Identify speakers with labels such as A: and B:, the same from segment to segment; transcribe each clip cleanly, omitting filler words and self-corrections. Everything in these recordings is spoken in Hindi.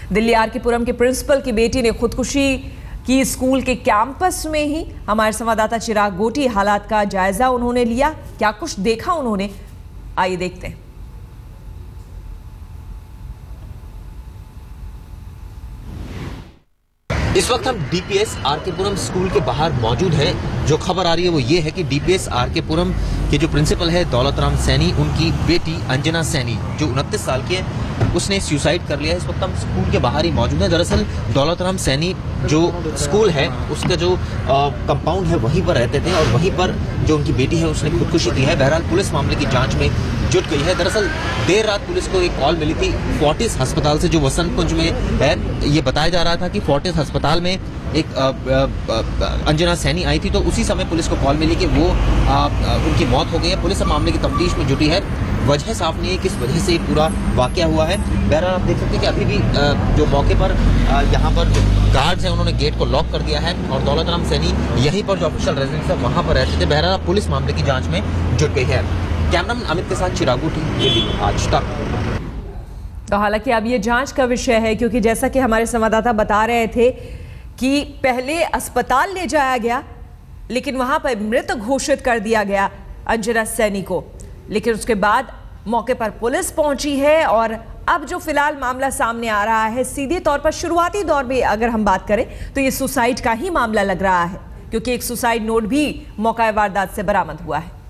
A: दिल्ली आर के पुरम के प्रिंसिपल की बेटी ने खुदकुशी की स्कूल के कैंपस में ही। हमारे संवाददाता चिराग गोटी हालात का जायजा उन्होंने लिया, क्या कुछ देखा उन्होंने, आइए देखते हैं।
B: इस वक्त हम डीपीएस आर के पुरम स्कूल के बाहर मौजूद है। जो खबर आ रही है वो ये है कि डीपीएस आर के पुरम के जो प्रिंसिपल है दौलत राम सैनी, उनकी बेटी अंजना सैनी जो 29 साल की है, उसने सुसाइड कर लिया है। इस वक्त हम स्कूल के बाहर ही मौजूद है। दरअसल दौलत राम सैनी जो स्कूल है उसका जो कंपाउंड है वहीं पर रहते थे और वहीं पर जो उनकी बेटी है उसने खुदकुशी की है। बहरहाल पुलिस मामले की जाँच में जुट गई है। दरअसल देर रात पुलिस को एक कॉल मिली थी फोर्टिस अस्पताल से जो वसंत कुंज में है। ये बताया जा रहा था कि फोर्टिस अस्पताल में एक अंजना सैनी आई थी, तो उसी समय पुलिस को कॉल मिली कि वो उनकी मौत हो गई है। पुलिस मामले की तफ्तीश में जुटी है। वजह साफ नहीं है किस वजह से ये पूरा वाकया हुआ है। बहरहाल आप देख सकते हैं कि अभी भी जो मौके पर यहाँ पर जो गार्ड्स हैं उन्होंने गेट को लॉक कर दिया है और दौलत राम सैनी यहीं पर जो ऑफिशियल रेजिडेंस है वहाँ पर रहते थे। बहरहाल पुलिस मामले की जाँच में जुट गई है। कैमरामैन अमित के साथ चिराग गोटी, दिल्ली आज तक।
A: तो हालांकि अब ये जांच का विषय है, क्योंकि जैसा कि हमारे संवाददाता बता रहे थे कि पहले अस्पताल ले जाया गया लेकिन वहां पर मृत घोषित कर दिया गया अंजना सैनी को, लेकिन उसके बाद मौके पर पुलिस पहुंची है और अब जो फिलहाल मामला सामने आ रहा है, सीधे तौर पर शुरुआती दौर में अगर हम बात करें तो ये सुसाइड का ही मामला लग रहा है, क्योंकि एक सुसाइड नोट भी मौका वारदात से बरामद हुआ है।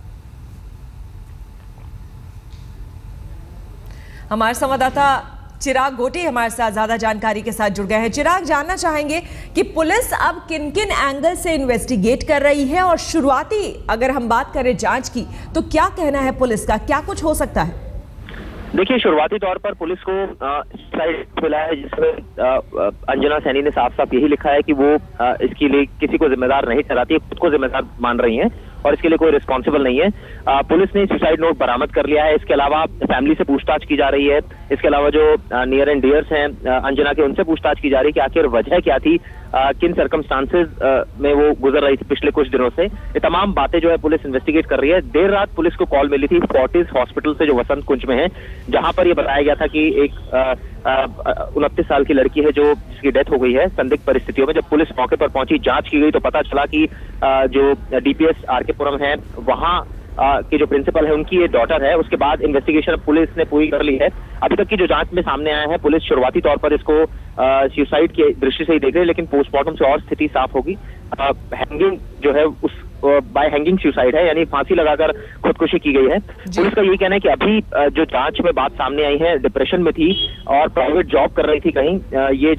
A: हमारे संवाददाता चिराग गोटी हमारे साथ ज्यादा जानकारी के साथ जुड़ गए हैं। चिराग, जानना चाहेंगे कि पुलिस अब किन किन एंगल से इन्वेस्टिगेट कर रही है और शुरुआती अगर हम बात करें जांच की तो क्या कहना है पुलिस का, क्या कुछ हो सकता है?
C: देखिए, शुरुआती तौर पर पुलिस को स्लाइड मिला है जिसमें अंजना सैनी ने साफ साफ यही लिखा है कि वो इसके लिए किसी को जिम्मेदार नहीं ठहराती है, खुद को जिम्मेदार मान रही हैं और इसके लिए कोई रिस्पॉन्सिबल नहीं है। पुलिस ने सुसाइड नोट बरामद कर लिया है। इसके अलावा फैमिली से पूछताछ की जा रही है। इसके अलावा जो नियर एंड डियर्स हैं अंजना के, उनसे पूछताछ की जा रही है कि आखिर वजह क्या थी, किन सर्कमस्टांसेस में वो गुजर रही थी पिछले कुछ दिनों से। ये तमाम बातें जो है पुलिस इन्वेस्टिगेट कर रही है। देर रात पुलिस को कॉल मिली थी फोर्टिस हॉस्पिटल से जो वसंत कुंज में है, जहां पर ये बताया गया था कि एक 29 साल की लड़की है जो जिसकी डेथ हो गई है संदिग्ध परिस्थितियों में। जब पुलिस मौके पर पहुंची, जांच की गई तो पता चला कि जो डीपीएस आर के पुरम है वहां के जो प्रिंसिपल है उनकी ये डॉटर है। उसके बाद इन्वेस्टिगेशन पुलिस ने पूरी कर ली है। अभी तक की जो जांच में सामने आया है, पुलिस शुरुआती तौर पर इसको सुसाइड की दृष्टि से ही देख रही है, लेकिन पोस्टमार्टम से और स्थिति साफ होगी। हैंगिंग जो है उस बाय हैंगिंग सुसाइड है, यानी फांसी लगाकर खुदकुशी की गई है। पुलिस का यही कहना है कि अभी जो जांच में बात सामने आई है, डिप्रेशन में थी और प्राइवेट जॉब कर रही थी कहीं, ये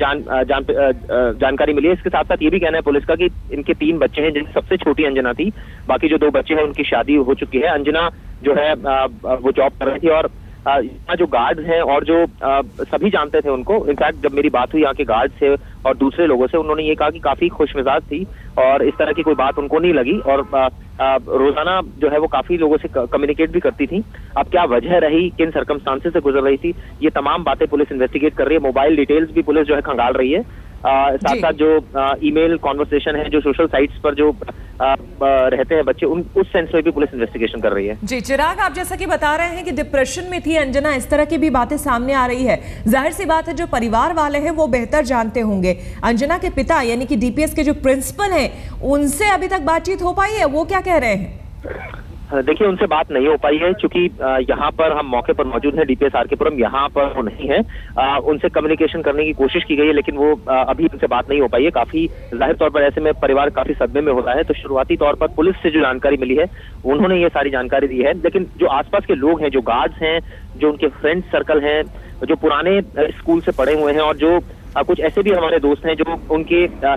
C: जानकारी मिली है। इसके साथ साथ ये भी कहना है पुलिस का कि इनके 3 बच्चे हैं, जिनमें सबसे छोटी अंजना थी, बाकी जो 2 बच्चे हैं उनकी शादी हो चुकी है। अंजना जो है वो जॉब कर रही थी और यहाँ जो गार्ड्स हैं और जो सभी जानते थे उनको, इनफैक्ट जब मेरी बात हुई यहाँ के गार्ड से और दूसरे लोगों से, उन्होंने ये कहा कि काफी खुशमिजाज थी और इस तरह की कोई बात उनको नहीं लगी और रोजाना जो है वो काफी लोगों से कम्युनिकेट भी करती थी। अब क्या वजह रही, किन सर्कमस्टांसेस से गुजर रही थी, ये तमाम बातें पुलिस इन्वेस्टिगेट कर रही है। मोबाइल डिटेल्स भी पुलिस जो है खंगाल रही है। साथ साथ जो ईमेल कॉन्वर्सेशन है, जो सोशल साइट्स पर जो रहते हैं बच्चे, उस सेंस में भी पुलिस इन्वेस्टिगेशन कर रही है।
A: जी चिराग, आप जैसा कि बता रहे हैं कि डिप्रेशन में थी अंजना, इस तरह की भी बातें सामने आ रही है। जाहिर सी बात है जो परिवार वाले हैं वो बेहतर जानते होंगे। अंजना के पिता यानी कि डीपीएस के जो प्रिंसिपल हैं, उनसे अभी तक बातचीत हो पाई है? वो क्या कह रहे हैं?
C: देखिए, उनसे बात नहीं हो पाई है क्योंकि यहाँ पर हम मौके पर मौजूद हैं, डीपीएस आर के पुरम, यहाँ पर वो नहीं है। उनसे कम्युनिकेशन करने की कोशिश की गई है लेकिन वो अभी उनसे बात नहीं हो पाई है। काफी जाहिर तौर पर ऐसे में परिवार काफी सदमे में होता है। तो शुरुआती तौर पर पुलिस से जो जानकारी मिली है उन्होंने ये सारी जानकारी दी है, लेकिन जो आसपास के लोग हैं, जो गार्ड्स हैं, जो उनके फ्रेंड सर्कल हैं, जो पुराने स्कूल से पढ़े हुए हैं और जो कुछ ऐसे भी हमारे दोस्त हैं जो उनके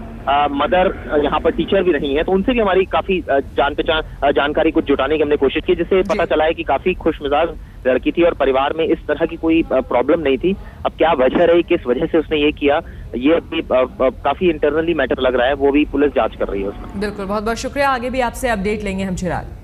C: मदर यहाँ पर टीचर भी रही हैं, तो उनसे भी हमारी काफी जानकारी कुछ जुटाने की हमने कोशिश की, जिससे पता चला है कि काफी खुशमिजाज लड़की थी और परिवार में इस तरह की कोई प्रॉब्लम नहीं थी। अब क्या वजह रही, किस वजह से उसने ये किया, ये अभी काफी इंटरनली मैटर लग रहा है, वो भी पुलिस जांच कर रही है उसमें।
A: बिल्कुल, बहुत बहुत शुक्रिया। आगे भी आपसे अपडेट लेंगे हम चिराग।